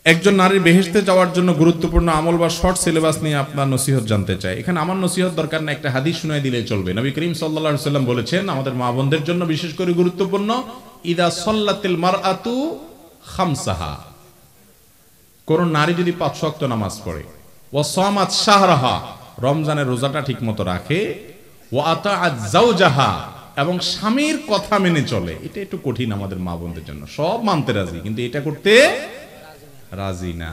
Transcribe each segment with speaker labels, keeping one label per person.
Speaker 1: একজন নারীর বেহেশতে যাওয়ার জন্য গুরুত্বপূর্ণ আমল বা শর্ট সিলেবাস নিয়ে আপনার নসিহত জানতে চাই। এখানে আমার নসিহত দরকার না, একটা হাদিস শুনাই দিলেই চলবে। নবী করিম সাল্লাল্লাহু আলাইহি ওয়াসাল্লাম বলেছেন, আমাদের মা বোনদের জন্য বিশেষ করে গুরুত্বপূর্ণ, ইদা সাল্লাতিল মারআতু খামসাহা, কোন নারী যদি 5 ওয়াক্ত নামাজ পড়ে, ওয়া সামাত শাহরাহা, রমজানের রোজাটা ঠিকমতো রাখে, ওয়া আতাআত যাওজাহা, এবং স্বামীর কথা মেনে চলে। এটা একটু কঠিন আমাদের মা বোনদের জন্য, সব মানতে রাজি কিন্তু এটা করতে রাজি না।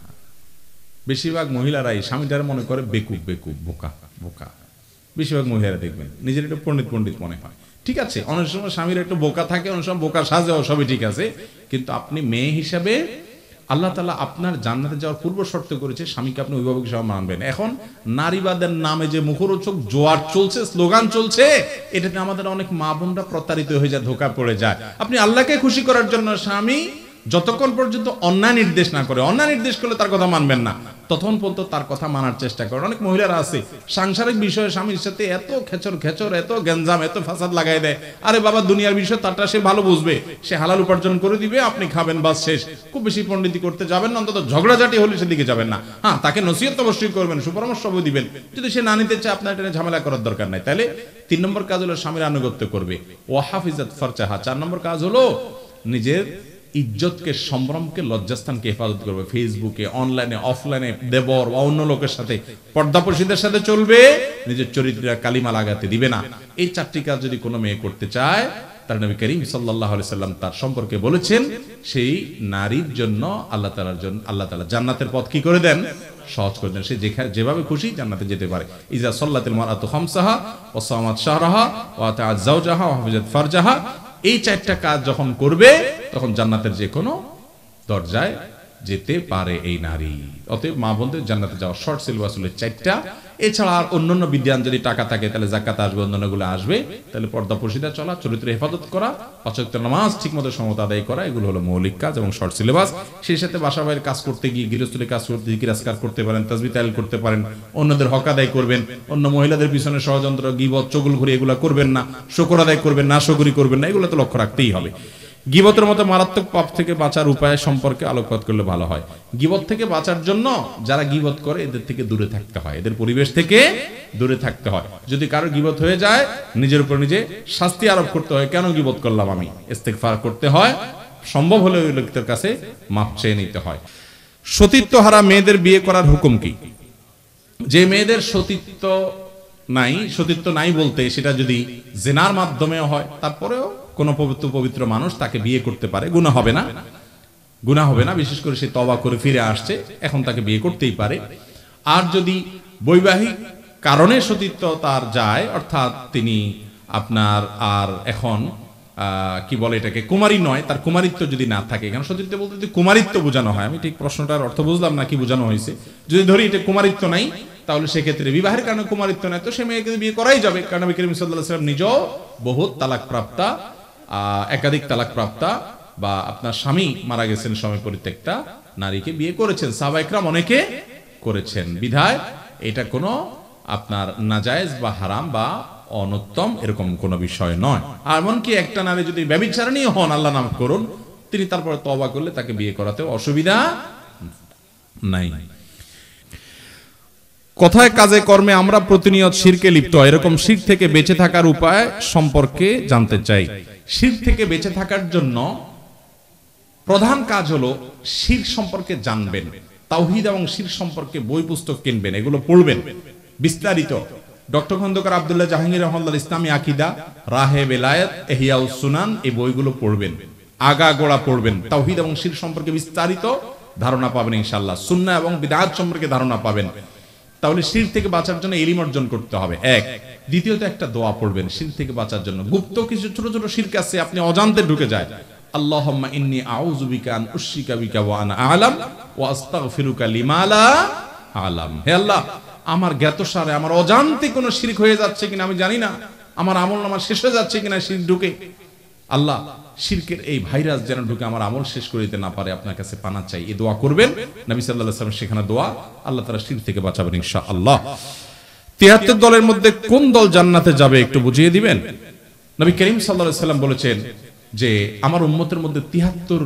Speaker 1: বেশিরভাগ মহিলারাই স্বামীটার মনে করে বেকুব বেকুব, বোকা বোকা। বেশিরভাগ মহিলারা দেখবেন নিজের একটু পণ্ডিত পণ্ডিত মনে হয়। ঠিক আছে, অনেক সময় স্বামীর একটু বোকা থাকে, অনেক সময় বোকা সাজেও, সবই ঠিক আছে। কিন্তু আপনি মেয়ে হিসাবে আল্লাহ তাআলা আপনার জান্নাতে যাওয়ার পূর্ব শর্ত করেছে স্বামীকে আপনি অভিভাবক হিসেবে মানবেন। এখন নারীবাদের নামে যে মুখরোচক জোয়ার চলছে, স্লোগান চলছে, এটাতে আমাদের অনেক মা বোনরা প্রতারিত হয়ে যায়, ধোঁকা পড়ে যায়। আপনি আল্লাহকে খুশি করার জন্য স্বামী যতক্ষণ পর্যন্ত অন্যায় নির্দেশ না করে, অন্যায় নির্দেশ করলে তার কথা মানবেন না, ততক্ষণ পর্যন্ত তার কথা মানার চেষ্টা করেন। অনেক মহিলারা আছে সাংসারিক বিষয়ে স্বামীর সাথে এত খেচর খেচর, এত গেঞ্জাম, এত ফাসাদ লাগাই দেয়। আরে বাবা, দুনিয়ার বিষয় তারটা সে ভালো বুঝবে, সে হালাল উপার্জন করে দিবে, আপনি খাবেন, বাস শেষ। খুব বেশি পণ্ডিতি করতে যাবেন না, অন্তত ঝগড়াঝাটি হলে সেদিকে যাবেন না। হ্যাঁ, তাকে নসিহত অবশ্যই করবেন, সুপরামর্শ দিবেন। যদি সে না নিতে চায়, আপনার এটা ঝামেলা করার দরকার নাই। তাহলে 3 নম্বর কাজ হলো স্বামীর আনুগত্য করবে। ওয়া হাফিজাত ফারজাহা, 4 নম্বর কাজ হলো নিজের ইজ্জতকে, সম্ভ্রমকে, লজ্জাস্থানকে হেফাজত করবে। ফেসবুকে, অনলাইনে, অফলাইনে, দেবর বা অন্য লোকের সাথে, পর্দাপর্শীদের সাথে চলবে, নিজের চরিত্রে কালিমা লাগাতে দিবে না। এই 4টি কাজ যদি কোনো মেয়ে করতে চায়, তার নবী করিম সাল্লাল্লাহু আলাইহি সাল্লাম তার সম্পর্কে বলেছেন, সেই নারীর জন্য আল্লাহ তাআলা জান্নাতের পথ কি করে দেন? সহজ করে দেন। সে যেভাবে খুশি জান্নাতে যেতে পারে। ইজা সাল্লাতিল মারআতু খামসাহা ওয়া সামাত শাহরাহা ওয়া আতাআত যাওজাহা ওয়া হাফিজাত ফারজাহা, এই 4টা কাজ যখন করবে, তখন জান্নাতের যে কোনো দরজায় যেতে পারে এই নারী। অতএব মা বোনদের জান্নাতে যাওয়ার শর্ট সিলেবাস হলো 4টা। এছাড়া আর অন্যান্য বিধান যদি টাকা থাকে, তাহলে যাকাত আসবে, অন্যান্যগুলো আসবে। তাহলে পর্দাপর্শীদা চলা, চরিত্র হেফাজত করা, 5 ওয়াক্ত নামাজ ঠিকমতো সমত আদায় করা, এগুলো হলো মৌলিক কাজ এবং শর্ট সিলেবাস। সেই সাথে বাসা বাড়ির কাজ করতে গিয়ে, গৃহস্থলী কাজ করতে গিয়ে জিকির করতে পারেন, তাসবিহ তাহলিল করতে পারেন, অন্যদের হক আদায় করবেন, অন্য মহিলাদের পিছনে ষড়যন্ত্র, গীবত, চগলখড়ি এগুলো করবেন না, শুকর আদায় করবেন না, শুকরি করবেন না, এগুলো তো লক্ষ্য রাখতেই হবে। গীবতের মতো মারাত্মক পাপ থেকে বাঁচার উপায় সম্পর্কে আলোকপাত করলে ভালো হয়। গীবত থেকে বাঁচার জন্য যারা গীবত করে, এদের থেকে দূরে থাকতে হয়, এদের পরিবেশ থেকে দূরে থাকতে হয়। যদি কারো গীবত হয়ে যায়, নিজের উপর নিজে শাস্তি আরোপ করতে হয়, কেন গীবত করলাম আমি, ইস্তেগফার করতে হয়, সম্ভব হলে ওই লোকদের কাছে মাপ চেয়ে নিতে হয়। সতীত্ব হারা মেয়েদের বিয়ে করার হুকুম কি? যে মেয়েদের সতীত্ব নাই বলতে সেটা যদি জিনার মাধ্যমে হয়, তারপরেও কোন পবিত্র মানুষ তাকে বিয়ে করতে পারে, গুনাহ হবে না। বিশেষ করে সে তওবা করে ফিরে আসছে, এখন তাকে বিয়ে করতেই পারে। আর যদি বৈবাহিক কারণে সতীত্ব তার যায়, অর্থাৎ তিনি আপনার আর এখন কি বলে এটাকে, কুমারী নয়, তার কুমারিত্ব যদি না থাকে, এখানে সতীত্ব বলতে যদি কুমারিত্ব বোঝানো হয়, আমি ঠিক প্রশ্নটার অর্থ বুঝলাম না কি বোঝানো হয়েছে। যদি ধরি এটা কুমারিত্ব নাই, তাহলে সেক্ষেত্রে বিবাহের কারণে কুমারিত্ব নাই, তো সে মেয়েকে বিয়ে করাই যাবে। কারণ নবী করিম সাল্লাল্লাহু আলাইহি ওয়াসাল্লাম নিজেও বহুত তালাক প্রাপ্তা, একাধিক তালাক প্রাপ্তা বা আপনার স্বামী মারা গেছেন, স্বামী পরিত্যক্তা নারীকে বিয়ে করেছেন, সাহাবায়ে কেরাম অনেকে করেছেন। বিধায় এটা কোনো আপনার নাজায়েজ বা হারাম বা অনুত্তম এরকম কোনো বিষয় নয়। আর এমনকি একটা নারী যদি ব্যভিচারিণী হন, আল্লাহ নাম করুন, তিনি তারপরে তওবা করলে তাকে বিয়ে করাতেও অসুবিধা নাই। কথায় কাজে কর্মে আমরা প্রতিনিয়ত শিরকে লিপ্ত হয়, এরকম শিরক থেকে বেঁচে থাকার উপায় সম্পর্কে জানতে চাই। শিরক থেকে বেঁচে থাকার জন্য প্রধান কাজ হলো শিরক সম্পর্কে জানবেন, তাওহীদ এবং শিরক সম্পর্কে বই পুস্তক কিনবেন, এগুলো পড়বেন বিস্তারিত। ডক্টর খন্দকার আব্দুল্লাহ জাহাঙ্গীর রহমাতুল্লাহ ইসলামী আকীদা, রাহে বেলায়েত, ইহয়াউস সুনান, এই বইগুলো পড়বেন, আগাগোড়া পড়বেন। তাওহীদ এবং শিরক সম্পর্কে বিস্তারিত ধারণা পাবেন ইনশাআল্লাহ। সুন্নাহ এবং বিদআত সম্পর্কে ধারণা পাবেন। তাহলে শিরক থেকে বাঁচার জন্য ইলম অর্জন করতে হবে, এক। দ্বিতীয়ত একটা দোয়া পড়বেন শিরক থেকে বাঁচার জন্য। গুপ্ত কিছু ছোট ছোট শিরক আছে, আপনি অজান্তে ঢুকে যায়। আল্লাহুম্মা ইন্নী আউযু বিকা আন উশরিকা বিকা ওয়া আনা আ'লাম ওয়া আস্তাগফিরুকা লিমা লা আ'লাম। হে আল্লাহ, আমার জ্ঞাতসারে, আমার অজান্তে কোনো শিরক হয়ে যাচ্ছে কিনা আমি জানি না, আমার আমলনামা শেষ হয়ে যাচ্ছে কিনা শিরক ঢুকে, আল্লাহ শিরকের এই ভাইরাস যেন ঢুকে আমার আমল শেষ করে দিতে না পারে, আপনার কাছে পানা চাই। এই দোয়া করবেন, নবী সাল্লাল্লাহু আলাইহি ওয়াসাল্লাম সেখানে দোয়া, আল্লাহ তাআলা শিরক থেকে বাঁচাবেন ইনশাআল্লাহ। ৭৩ দলের মধ্যে কোন দল জান্নাতে যাবে একটু বুঝিয়ে দিবেন। নবী করিম সাল্লাল্লাহু আলাইহি ওয়াসাল্লাম বলেছেন যে আমার উম্মতের মধ্যে ৭৩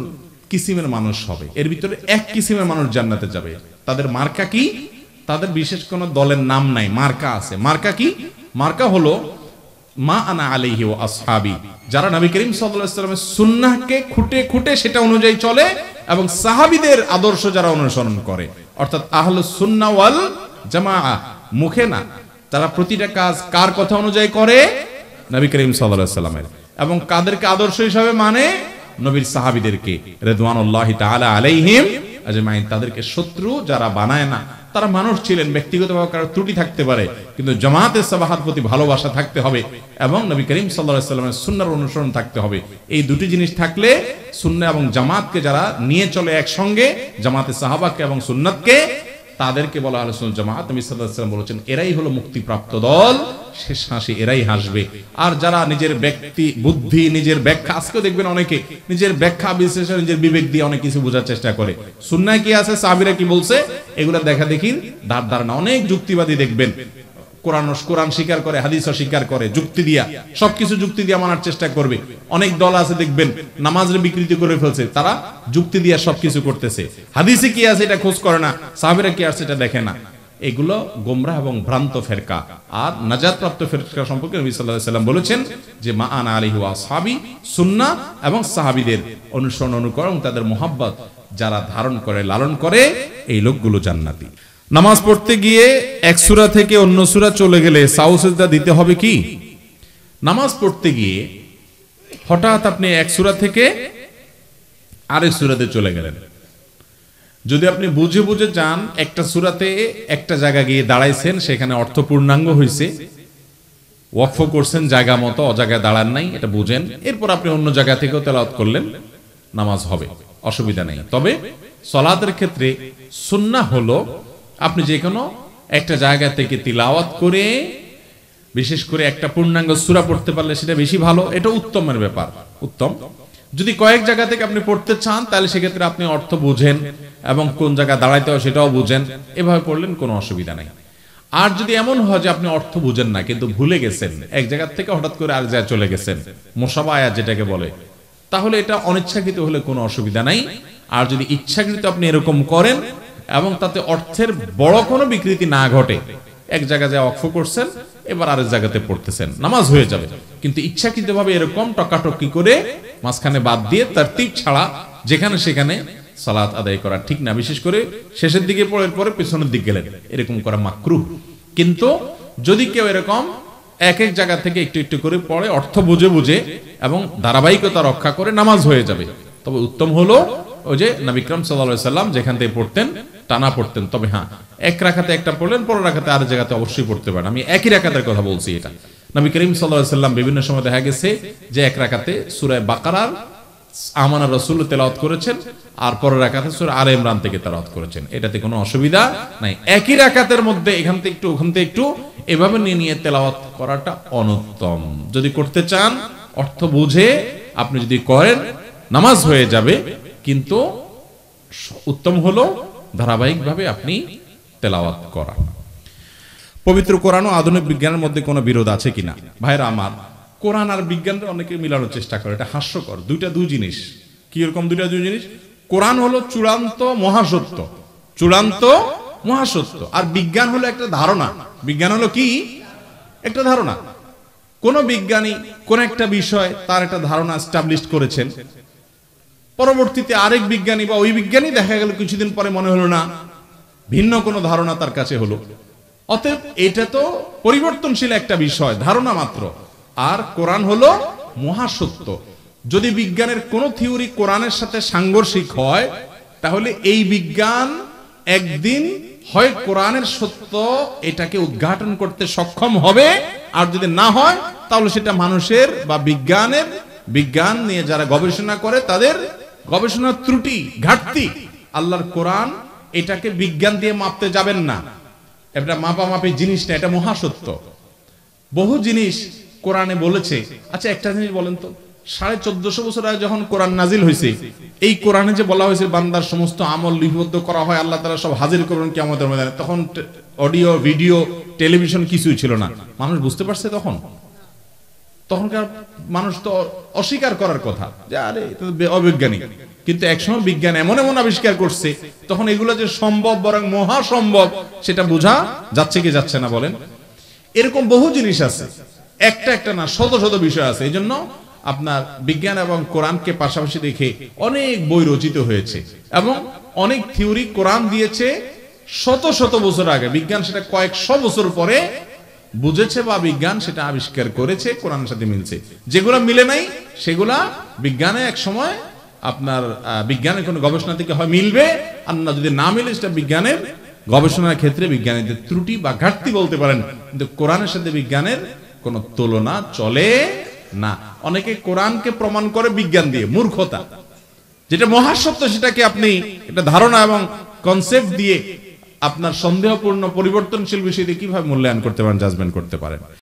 Speaker 1: কিসিমের মানুষ হবে, এর ভিতরে এক কিসিমের মানুষ জান্নাতে যাবে। তাদের মার্কা কি? তাদের বিশেষ কোনো দলের নাম নাই, মার্কা আছে। মার্কা কি? মার্কা হলো মা আনা আলাইহি ওয়া আসহাবি, যারা নবী করিম সাল্লাল্লাহু আলাইহি ওয়াসাল্লামের সুন্নাহকে খুঁটে খুঁটে সেটা অনুযায়ী চলে এবং সাহাবীদের আদর্শ যারা অনুসরণ করে, অর্থাৎ আহলুস সুন্নাহ ওয়াল জামাআহ, মুখে না, তারা প্রতিটা কাজ কার কথা অনুযায়ী করে? নবী করিম সাল্লাল্লাহু আলাইহি ওয়াসাল্লামের। এবং কাদেরকে আদর্শ হিসাবে মানে? নবীর সাহাবীদেরকে রিদওয়ানুল্লাহি তাআলা আলাইহিম আজমাইন। তাদেরকে শত্রু যারা বানায় না, তারা মানুষ ছিলেন, ব্যক্তিগতভাবে কারো ত্রুটি থাকতে পারে, কিন্তু জামাতে সাবাহার প্রতি ভালোবাসা থাকতে হবে এবং নবী করিম সাল্লাল্লাহু আলাইহি ওয়াসাল্লামের সুন্নাহর অনুসরণ থাকতে হবে। এই দুটি জিনিস থাকলে সুন্নাহ এবং জামাতকে যারা নিয়ে চলে একসঙ্গে, জামাতে সাহাবাকে এবং সুন্নাতকে, তাদেরকে বলা আহলুস সুন্নাহ জামাত। নবী সাল্লাল্লাহু আলাইহি ওয়াসাল্লাম বলেছেন এরাই হলো মুক্তিপ্রাপ্ত দল, শেষ হাসি এরাই হাসবে। আর যারা নিজের ব্যক্তি বুদ্ধি, নিজের ব্যাখ্যা, আজকেও দেখবেন অনেকে নিজের ব্যাখ্যা বিশ্লেষণ, নিজের বিবেক দিয়ে অনেক কিছু বোঝার চেষ্টা করে। সুন্নাহ কি আছে, সাহাবীরা কি বলছে, এগুলা দেখা দেখি ধার ধারণা। অনেক যুক্তিবাদী দেখবেন কোরআন স্বীকার করে, হাদিস স্বীকার করে, যুক্তি দিয়া, সবকিছু যুক্তি দিয়া মানার চেষ্টা করবে। অনেক দল আছে দেখবেন নামাজের বিকৃতি করে ফেলছে, তারা যুক্তি দিয়া সবকিছু করতেছে। হাদিসে কি আছে এটা খোঁজ করে না, সাহাবীরা কি আছে এটা দেখে না। এগুলো গোমরাহ এবং ভ্রান্ত ফেরকা। আর নাজাতপ্রাপ্ত ফেরকা সম্পর্কে নবী সাল্লাল্লাহু আলাইহি ওয়াসাল্লাম বলেছেন যে মা আনা আলাইহি ওয়া আসহাবি, সুন্নাহ এবং সাহাবীদের অনুসরণ অনুকরণ, তাদের মুহাব্বত যারা ধারণ করে, লালন করে, এই লোকগুলো জান্নাতি। নামাজ পড়তে গিয়ে এক সূরা থেকে অন্য সূরা চলে গেলে সাউ সিজদা দিতে হবে কি? নামাজ পড়তে গিয়ে হঠাৎ আপনি এক সূরা থেকে আরেক সূরাতে চলে গেলেন, যদি আপনি বুঝে বুঝে যান একটা সূরাতে একটা জায়গা গিয়ে দাঁড়াইছেন, সেখানে অর্থ পূর্ণাঙ্গ হয়েছে, ওয়াকফ করছেন জায়গা মতো, অজায়গায় দাঁড়ান নাই, এটা বুঝেন, এরপর আপনি অন্য জায়গা থেকেও তেলাওয়াত করলেন, নামাজ হবে, অসুবিধা নেই। তবে সালাতের ক্ষেত্রে সুন্নাহ হলো আপনি যে কোনো একটা জায়গা থেকে তিলাওয়াত করে, বিশেষ করে একটা পূর্ণাঙ্গ সূরা পড়তে পারলে সেটা বেশি ভালো, এটা উত্তমের ব্যাপার, উত্তম। যদি কয়েক জায়গা থেকে আপনি পড়তে চান তাহলে সেক্ষেত্রে আপনি অর্থ বুঝেন এবং কোন জায়গায় দাঁড়াইতে হয় সেটাও বুঝেন, এভাবে পড়লেন কোনো অসুবিধা নাই। আর যদি এমন হয় যে আপনি অর্থ বুঝেন না কিন্তু ভুলে গেছেন, এক জায়গা থেকে হঠাৎ করে আর জায়গায় চলে গেছেন, মুসাবা আয়াত যেটাকে বলে, তাহলে এটা অনিচ্ছাকৃত হলে কোনো অসুবিধা নাই। আর যদি ইচ্ছাকৃত আপনি এরকম করেন এবং তাতে অর্থের বড় কোনো বিকৃতি না ঘটে, এক জায়গায় যা ওয়াকফ করছেন এবার আরেক জায়গাতে পড়তেছেন, নামাজ হয়ে যাবে। কিন্তু ইচ্ছাকৃতভাবে এরকম টকাটকি করে মাঝখানে বাদ দিয়ে তারতিব ছাড়া যেখানে সেখানে সালাত আদায় করা ঠিক না। বিশেষ করে শেষের দিকে পড়ে পরে পেছনের দিকে গেলেন, এরকম করা মাকরুহ। কিন্তু যদি কেউ এরকম এক এক জায়গা থেকে একটু একটু করে পড়ে, অর্থ বুঝে বুঝে এবং ধারাবাহিকতা রক্ষা করে, নামাজ হয়ে যাবে। তবে উত্তম হলো ওই যে নবী আকরাম সাল্লাল্লাহু আলাইহি সাল্লাম যেখান থেকে পড়তেন টানা পড়তেন। তবে হ্যাঁ, এক রাকাতে একটা পড়লেন, পরের রাকাতে আরেক জায়গাতে অবশ্যই পড়তে পারেন। আমি একই রাকাতের কথা বলছি। এটা নবী করিম সাল্লাল্লাহু আলাইহি সাল্লাম বিভিন্ন সময় দেখা গেছে যে এক রাকাতে সূরা বাকারার আমানা রাসূল তেলাওয়াত করেছেন, আর পরের রাকাতে সূরা আলে ইমরান থেকে তেলাওয়াত করেছেন, এটাতে কোনো অসুবিধা নাই। একই রাকাতের মধ্যে এখান থেকে একটু ওখান থেকে একটু এভাবে নিয়ে নিয়ে তেলাওয়াত করাটা অনুত্তম। যদি করতে চান অর্থ বুঝে আপনি যদি করেন নামাজ হয়ে যাবে, কিন্তু উত্তম হলো ধারাবাহিকভাবে আপনি তেলাওয়াত করা। পবিত্র কোরআন ও আধুনিক বিজ্ঞানের মধ্যে কোনো বিরোধ আছে কিনা? ভাইরা আমার, কোরআন আর বিজ্ঞানটা অনেকে মিলানোর চেষ্টা করে, এটা হাস্যকর। দুই জিনিস। কি রকম দুই জিনিস? কোরআন হলো চূড়ান্ত মহাসত্য, চূড়ান্ত মহাসত্য, আর বিজ্ঞান হলো একটা ধারণা। বিজ্ঞান হলো কি? একটা ধারণা। কোন বিজ্ঞানী কোন একটা বিষয় তার একটা ধারণা এস্টাবলিশ করেছেন, পরবর্তীতে আরেক বিজ্ঞানী বা ওই বিজ্ঞানী দেখা গেল কিছুদিন পরে মনে হলো না, ভিন্ন কোনো ধারণা তার কাছে হলো। অতএব এটা তো পরিবর্তনশীল একটা বিষয়, ধারণা মাত্র। আর কোরআন হলো মহাসত্য। যদি বিজ্ঞানের কোন থিওরি কোরআনের সাথে সাংঘর্ষিক হয়, তাহলে এই বিজ্ঞান একদিন হয় কোরআনের সত্য এটাকে উদ্ঘাটন করতে সক্ষম হবে, আর যদি না হয় তাহলে সেটা মানুষের বা বিজ্ঞান নিয়ে যারা গবেষণা করে তাদের গবেষণার ত্রুটি, ঘাটতি। আল্লাহর কোরআন এটাকে বিজ্ঞান দিয়ে মাপতে যাবেন না, এটা মাপামাপি জিনিস না, এটা মহাসত্য। বহু জিনিস কোরআনে বলেছে। আচ্ছা, একটা জিনিস বলেন তো, 1450 বছর আগে যখন কোরআন নাজিল হয়েছে, এই কোরআনে যে বলা হয়েছে বান্দার সমস্ত আমল লিপিবদ্ধ করা হয়, আল্লাহ তাআলা সব হাজির করবেন কিয়ামতের ময়দানে, তখন অডিও, ভিডিও, টেলিভিশন কিছুই ছিল না। মানুষ বুঝতে পারছে তখনকার মানুষ তো অস্বীকার করার কথা যে আরে এটা অবৈজ্ঞানিক। কিন্তু একসময় বিজ্ঞান এমন এমন আবিষ্কার করছে, তখন এগুলো যে সম্ভব বরং মহাসম্ভব সেটা বোঝা যাচ্ছে কি যাচ্ছে না বলেন? এরকম বহু জিনিস আছে, একটা একটা না, শত শত বিষয় আছে। এই জন্য আপনার বিজ্ঞান এবং কোরআনকে পাশাপাশি দেখে অনেক বই রচিত হয়েছে এবং অনেক থিওরি কোরআন দিয়েছে শত শত বছর আগে, বিজ্ঞান সেটা কয়েকশো বছর পরে বুঝেছে বা বিজ্ঞান সেটা আবিষ্কার করেছে, কোরআনের সাথে মিলছে। যেগুলা মিলে নাই সেগুলা বিজ্ঞানে এক সময় আপনার বিজ্ঞানের কোনো গবেষণা থেকে হয় মিলবে, আর না যদি না মিলে সেটা বিজ্ঞানের গবেষণার ক্ষেত্রে বিজ্ঞানীদের ত্রুটি বা ঘাটতি বলতে পারেন। কিন্তু কোরআনের সাথে বিজ্ঞানের কোনো তুলনা চলে না। অনেকে কোরআনকে প্রমাণ করে বিজ্ঞান দিয়ে, মূর্খতা। যেটা মহাসত্য সেটাকে আপনি একটা ধারণা এবং কনসেপ্ট দিয়ে আপনার সন্দেহপূর্ণ পরিবর্তনশীল বিষয় দিয়ে কিভাবে মূল্যায়ন করতে পারেন, জাজমেন্ট করতে পারেন?